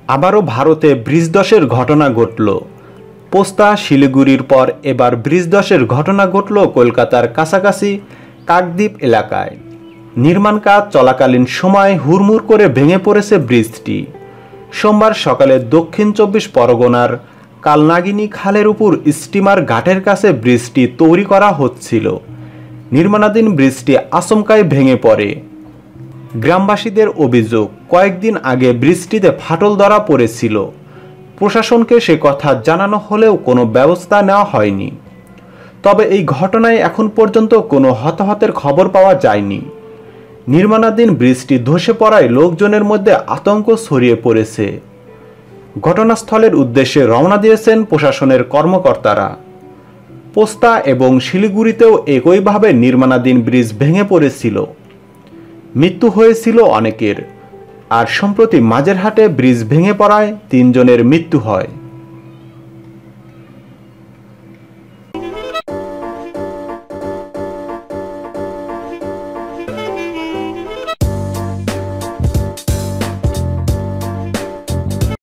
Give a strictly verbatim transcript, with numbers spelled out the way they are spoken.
আবারও ভারতে ব্রিজ ধসের ঘটনা ঘটল। পোস্তা শিলিগুড়ির পর এবার ব্রিজ ধসের ঘটনা ঘটল কলকাতার কাছাকাছি কাকদ্বীপ এলাকায়। নির্মাণ কাজ চলাকালীন সময় হুড়মুড় করে ভেঙে পড়েছে ব্রিজটি। সোমবার সকালে দক্ষিণ চব্বিশ পরগনার কালনাগিনী খালের উপর স্টিমার ঘাটের কাছে ব্রিজটি তৈরি করা হচ্ছিল। নির্মাণাধীন ব্রিজটি আচমকাই ভেঙে পড়ে। গ্রামবাসীদের অভিযোগ, কয়েকদিন আগে ব্রিজটিতে ফাটল ধরা পড়েছিল। প্রশাসনকে সে কথা জানানো হলেও কোনো ব্যবস্থা নেওয়া হয়নি। তবে এই ঘটনায় এখন পর্যন্ত কোনো হতাহতের খবর পাওয়া যায়নি। নির্মাণাধীন ব্রিজটি ধসে পড়ায় লোকজনের মধ্যে আতঙ্ক ছড়িয়ে পড়েছে। ঘটনাস্থলের উদ্দেশ্যে রওনা দিয়েছেন প্রশাসনের কর্মকর্তারা। পোস্তা এবং শিলিগুড়িতেও একইভাবে নির্মাণাধীন ব্রিজ ভেঙে পড়েছিল। মৃত্যু হয়েছিল অনেকের। আর সম্প্রতি মাঝেরহাটে ব্রিজ ভেঙে পড়ায় তিনজনের মৃত্যু হয়।